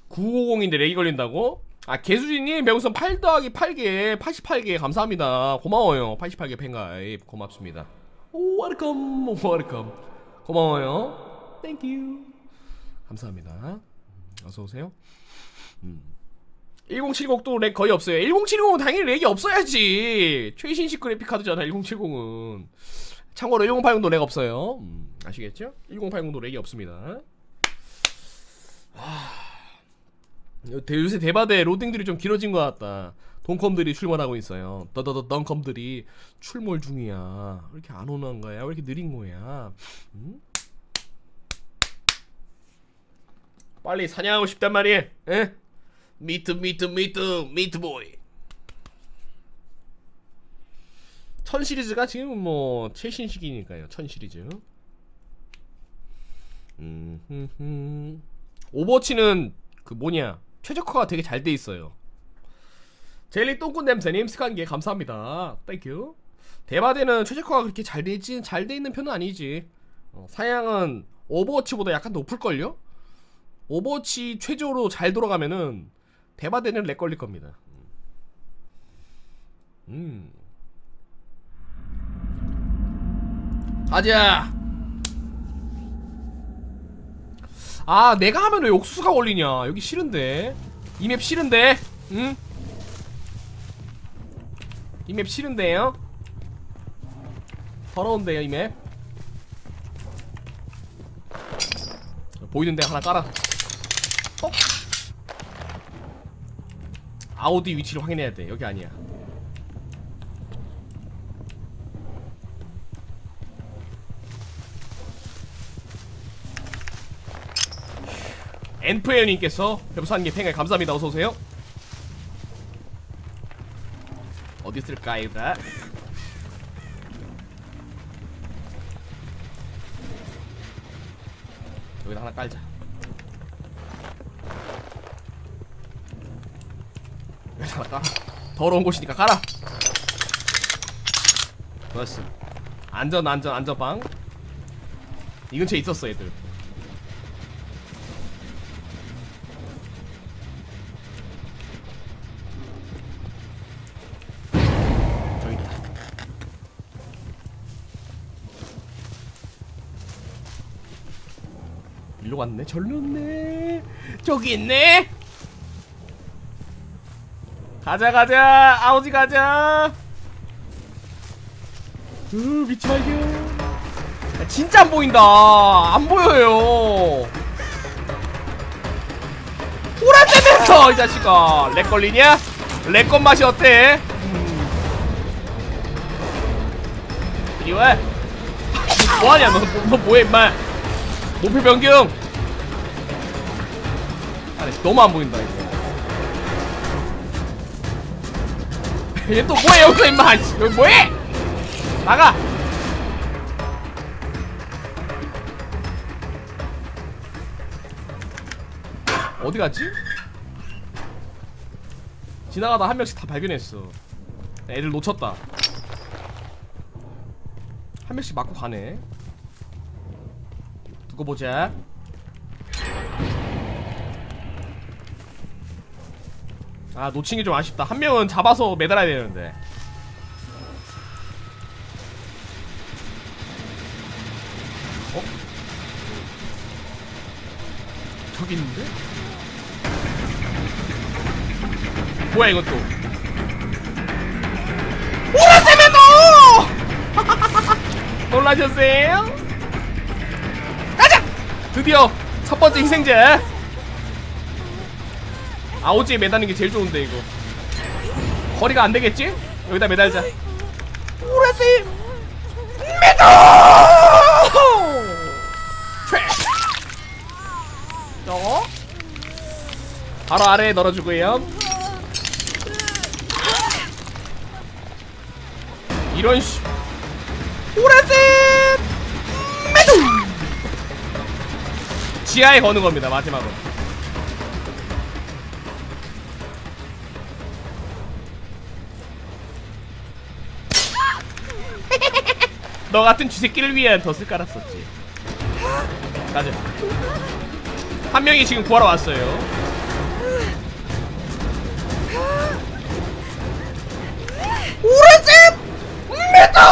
950인데 렉이 걸린다고? 아 개수진님 배우선 8 더하기 8개 88개 감사합니다. 고마워요. 88개 팬가입 고맙습니다. 오 웰컴 웰컴 고마워요. 땡큐 감사합니다. 어서오세요. 1070도 렉 거의 없어요. 1070은 당연히 렉이 없어야지. 최신식 그래픽카드잖아 1070은. 참고로 1080도 렉 없어요. 아시겠죠? 1080도 렉이 없습니다. 요새 대바대 로딩들이 좀 길어진 것 같다. 돈컴들이 출몰하고 있어요. 덩컴들이 출몰 중이야. 왜 이렇게 안 오는 거야? 왜 이렇게 느린 거야? 빨리 사냥하고 싶단 말이야. 에? 미트보이. 1000 시리즈가 지금 뭐 최신식이니까요. 1000 시리즈. 오버워치는 그 뭐냐 최적화가 되게 잘 돼 있어요. 젤리 똥꾼 냄새님 스칸게 감사합니다. 땡큐. 대바대는 최적화가 그렇게 잘 돼 있는 편은 아니지. 사양은 오버워치보다 약간 높을걸요? 오버워치 최저로 잘 돌아가면은 대바대는 렉 걸릴 겁니다. 가자. 아 내가 하면 왜 옥수수가 걸리냐. 여기 싫은데. 이 맵 싫은데. 응? 이 맵 싫은데요? 더러운데요 이 맵. 보이는 데 하나 깔아. 아우디 위치를 확인해야 돼. 여기 아니야. 엔프에어님께서 별부산개 팽을 감사합니다. 어서오세요. 어디 있을까요? 여기다 하나 깔자. 여기다 하나 깔아. 더러운 곳이니까 깔아. 좋았어. 안전방. 이 근처에 있었어 애들. 일로 왔네. 절로 왔네. 저기 있네. 가자. 아우지 가자. 위치 발견. 진짜 안 보인다. 안 보여요. 오란데면서 이 자식아. 렉 걸리냐? 렉 건 맛이 어때? 이리 와. 뭐하냐 너 뭐해 임마. 목표 변경. 아니 너무 안 보인다 이거. 얘 또 뭐해 여기서 임마. 여기 뭐해? 나가. 어디 갔지? 지나가다 한 명씩 다 발견했어. 애들 놓쳤다. 한 명씩 맞고 가네. 두고 보자. 아 놓친 게 좀 아쉽다. 한 명은 잡아서 매달아야 되는데. 어? 저기 있는데? 뭐야 이건 또. 오라세메도! 놀라셨어요? 가자! 드디어 첫 번째 희생자. 아오지에 매다는 게 제일 좋은데 이거. 거리가 안 되겠지? 여기다 매달자. 오라세 메도! 저거 바로 아래에 널어주고요. 이런 씨. 오라세 메도! 지하에 거는 겁니다 마지막으로. 너 같은 쥐새끼를 위한 덫을 깔았었지. 가자. 한 명이 지금 구하러 왔어요. 우리 집 미도!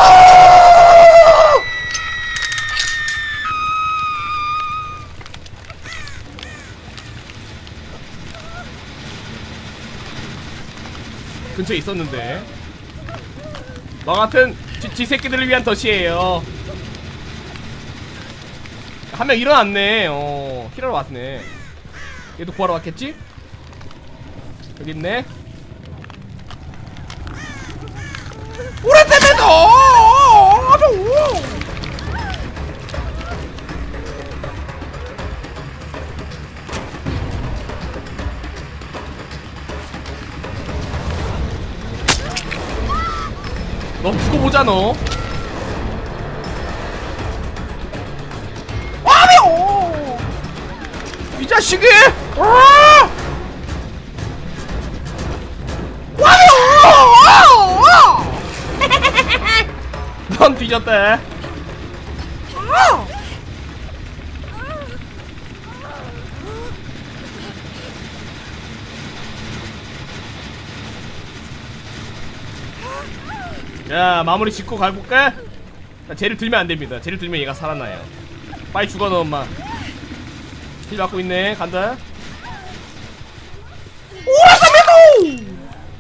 근처에 있었는데 너 같은 지 새끼들을 위한 덫이에요. 한 명 일어났네. 힐하러 왔네. 얘도 구하러 왔겠지? 여기 있네. 우리 때문에도 너 두고 보자 너. 와비오 이 자식이. 넌 뒤졌대. 자 마무리 짓고 가볼까? 쟤를 들면 안됩니다. 쟤를 들면 얘가 살아나요. 빨리 죽어 너 엄마. 힐 받고 있네. 간다. 오라사메도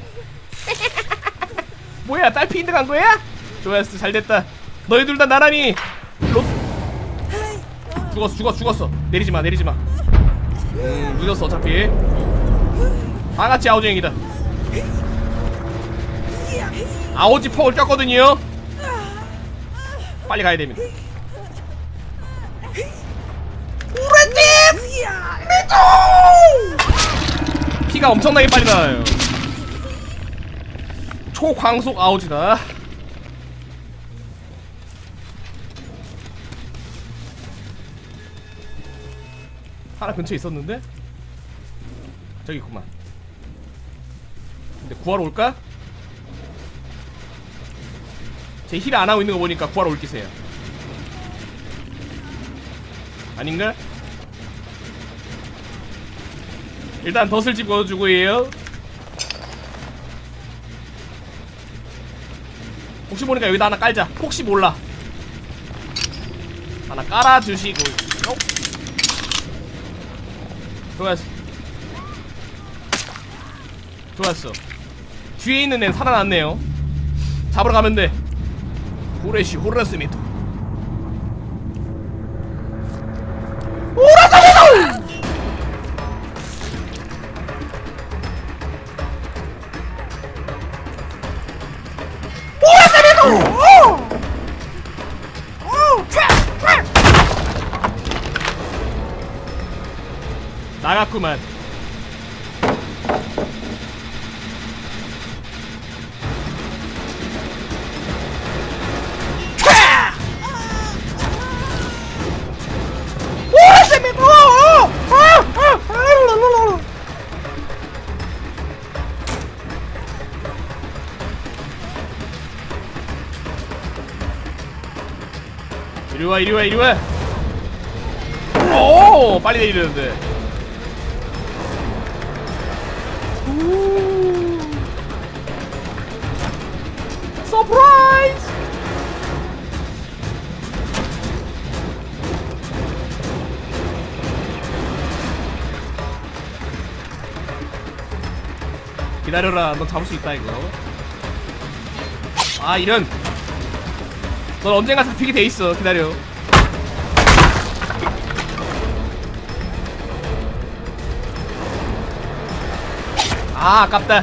뭐야 딸피인데 간거야? 좋았어 잘됐다. 너희 둘 다 나란히 죽었어. 내리지마 늦었어 어차피. 다같이 아우쟁이다. 아오지 폭을 꼈거든요. 빨리 가야됩니다. 우리집 미도! 피가 엄청나게 빨리 나와요. 초광속 아오지다. 하나 근처에 있었는데? 저기 있구만. 근데 구하러 올까? 제 힐 안하고 있는 거 보니까 구하러 올 기세야. 아닌가? 일단 덫을 집어주고 해요. 혹시 모르니까 여기다 하나 깔자. 혹시 몰라. 하나 깔아주시고. 좋았어. 뒤에 있는 애는 살아났네요. 잡으러 가면 돼. 호레시 호라스미토 오라사미토! 오라사미토! 나갔구만. 이리와 이리와 이리와. 오 빨리 내리려는데. 서프라이즈. 기다려라. 너 잡을 수 있다 이거. 아 이런. 넌 언젠가 잡히게 돼있어. 기다려. 아 아깝다.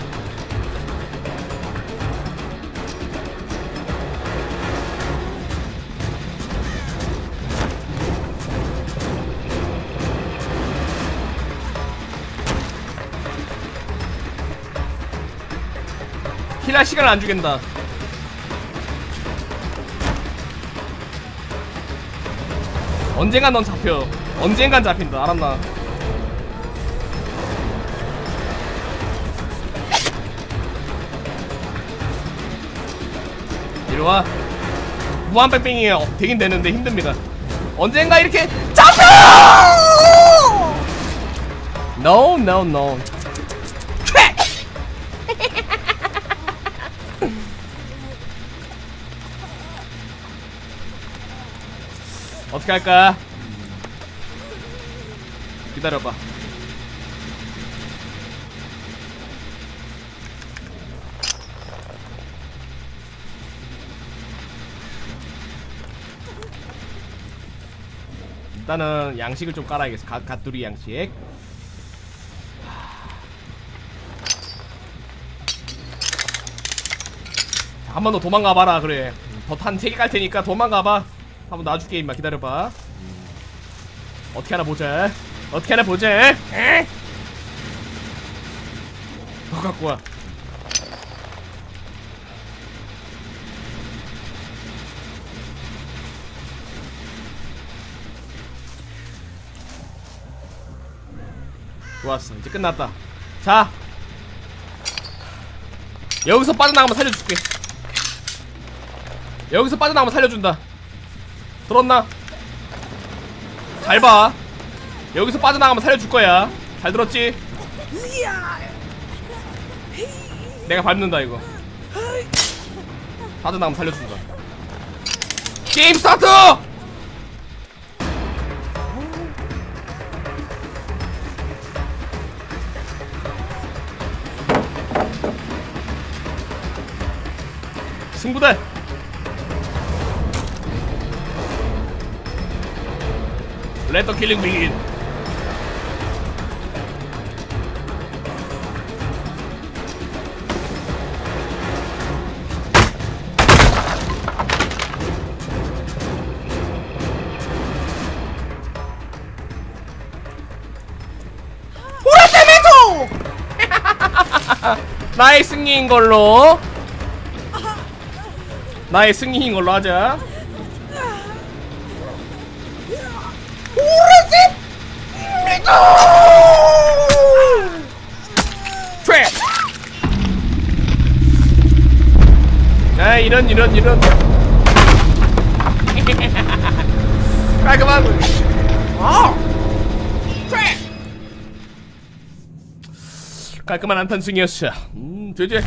힐할 시간을 안 주겠다. 언젠간 넌 잡혀. 언젠간 잡힌다. 알았나? 이리와. 무한뺑뺑이 되긴 되는데 힘듭니다. 언젠가 이렇게 잡혀! No no no. 어떻게 할까? 기다려봐. 일단은 양식을 좀 깔아야겠어. 갓두리 양식. 한 번 더 도망가봐라. 그래, 덧한 3개 깔테니까 도망가봐. 한번 놔줄게 임마. 기다려봐. 어떻게 하나 보자. 어떻게 하나 보자. 더 갖고와. 좋았어. 이제 끝났다. 자, 여기서 빠져나가면 살려줄게. 여기서 빠져나가면 살려준다. 들었나? 잘 봐. 여기서 빠져나가면 살려줄 거야. 잘 들었지? 내가 밟는다 이거. 빠져나가면 살려준다. 게임 스타트! 승부대! Let the killing begin. 오라테메토! 나의 승리인 걸로. 나의 승리인 걸로 하자. 트랩! 아, 이런 깔끔한. 트랩! 깔끔한 안탄승이었어. 되지.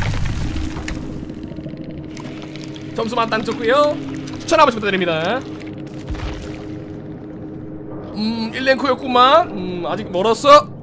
점수만 땅 쳤고요. 추천 한 번씩 부탁드립니다. 1랭크였구만. 아직 멀었어.